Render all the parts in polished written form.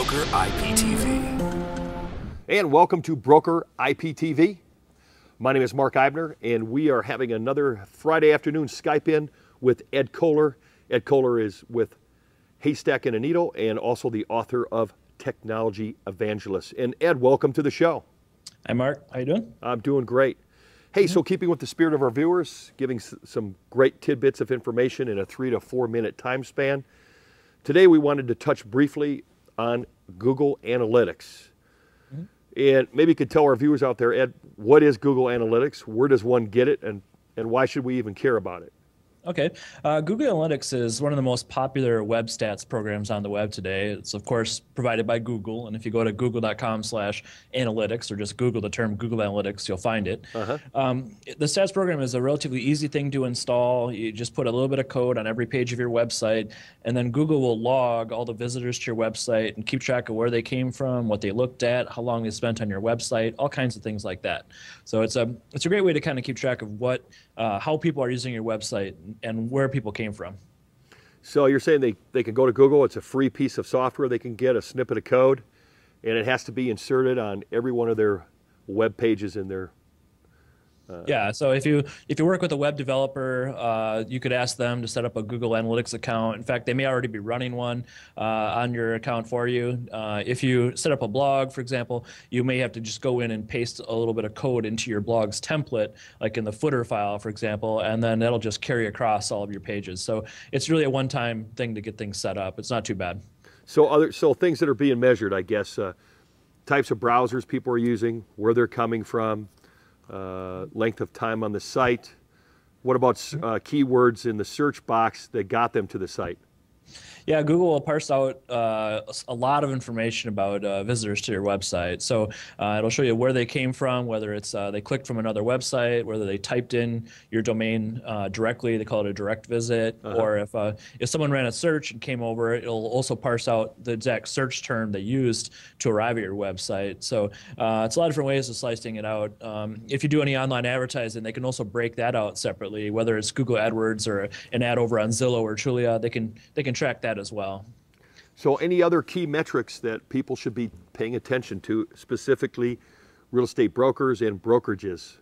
Broker IPTV. And welcome to Broker IPTV. My name is Mark Eibner, and we are having another Friday afternoon Skype in with Ed Koehler. Ed Koehler is with Haystack and a Needle and also the author of Technology Evangelist. And Ed, welcome to the show. Hi, Mark. How you doing? I'm doing great. Hey, so keeping with the spirit of our viewers, giving some great tidbits of information in a 3 to 4 minute time span. Today we wanted to touch briefly on Google Analytics. And maybe you could tell our viewers out there, Ed, what is Google Analytics? Where does one get it? And why should we even care about it? Okay. Google Analytics is one of the most popular web stats programs on the web today. It's, of course, provided by Google. And if you go to google.com/analytics or just Google the term Google Analytics, you'll find it. The stats program is a relatively easy thing to install. You just put a little bit of code on every page of your website, and then Google will log all the visitors to your website and keep track of where they came from, what they looked at, how long they spent on your website, all kinds of things like that. So it's a great way to kind of keep track of how people are using your website and where people came from. So you're saying they can go to Google, it's a free piece of software, they can get a snippet of code, and it has to be inserted on every one of their web pages in their... Yeah, so if you work with a web developer, you could ask them to set up a Google Analytics account. In fact, they may already be running one on your account for you. If you set up a blog, for example, you may have to just go in and paste a little bit of code into your blog's template, like in the footer file, for example, and then that'll just carry across all of your pages. So it's really a one-time thing to get things set up. It's not too bad. So things that are being measured, I guess, types of browsers people are using, where they're coming from, length of time on the site. What about keywords in the search box that got them to the site? Yeah, Google will parse out a lot of information about visitors to your website. So it'll show you where they came from, whether it's they clicked from another website, whether they typed in your domain directly, they call it a direct visit, or if someone ran a search and came over, it'll also parse out the exact search term they used to arrive at your website. So it's a lot of different ways of slicing it out. If you do any online advertising, they can also break that out separately, whether it's Google AdWords or an ad over on Zillow or Trulia, they can track that as well. So any other key metrics that people should be paying attention to, specifically real estate brokers and brokerages?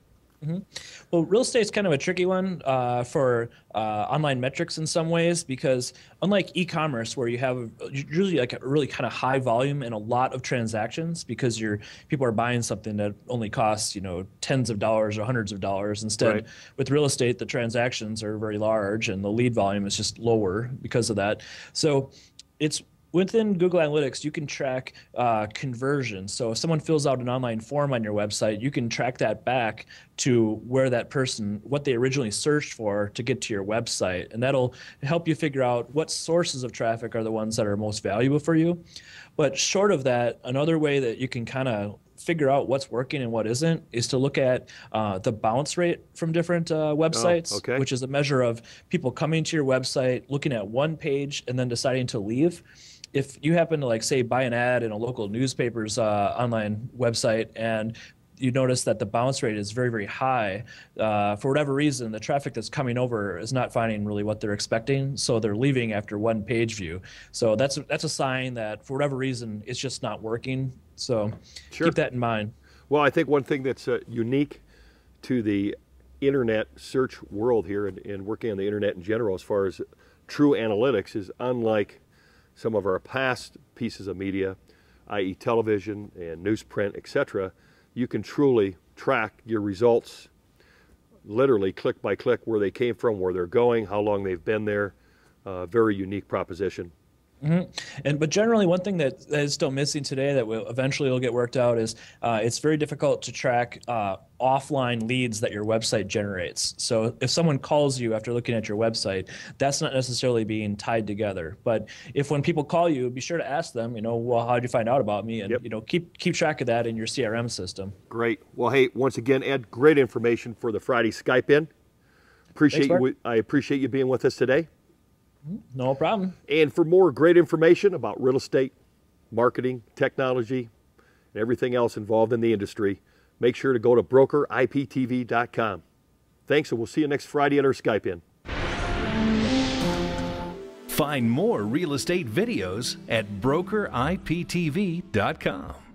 Well, real estate's kind of a tricky one for online metrics in some ways, because unlike e-commerce, where you have usually like a really kind of high volume and a lot of transactions, because people are buying something that only costs tens of dollars or hundreds of dollars. Instead, with real estate, the transactions are very large and the lead volume is just lower because of that. So it's within Google Analytics, you can track conversion. So if someone fills out an online form on your website, you can track that back to where that person, what they originally searched for to get to your website. And that'll help you figure out what sources of traffic are the ones that are most valuable for you. But short of that, another way that you can kind of figure out what's working and what isn't is to look at the bounce rate from different websites, which is a measure of people coming to your website, looking at one page, and then deciding to leave. If you happen to, say, buy an ad in a local newspaper's online website and you notice that the bounce rate is very, very high, for whatever reason, the traffic that's coming over is not finding really what they're expecting, so they're leaving after one page view. So that's a sign that, for whatever reason, it's just not working. So keep that in mind. Well, I think one thing that's unique to the internet search world here and working on the internet in general as far as true analytics is unlike some of our past pieces of media, i.e. television and newsprint, etc. You can truly track your results, literally click by click, where they came from, where they're going, how long they've been there. Very unique proposition. But generally, one thing that is still missing today that will eventually get worked out is it's very difficult to track offline leads that your website generates. So if someone calls you after looking at your website, that's not necessarily being tied together. But if when people call you, be sure to ask them, well, how did you find out about me? And keep track of that in your CRM system. Great. Well, hey, once again, Ed, great information for the Friday Skype in. I appreciate you being with us today. No problem. And for more great information about real estate, marketing, technology, and everything else involved in the industry, make sure to go to brokeriptv.com. Thanks, and we'll see you next Friday at our Skype in. Find more real estate videos at brokeriptv.com.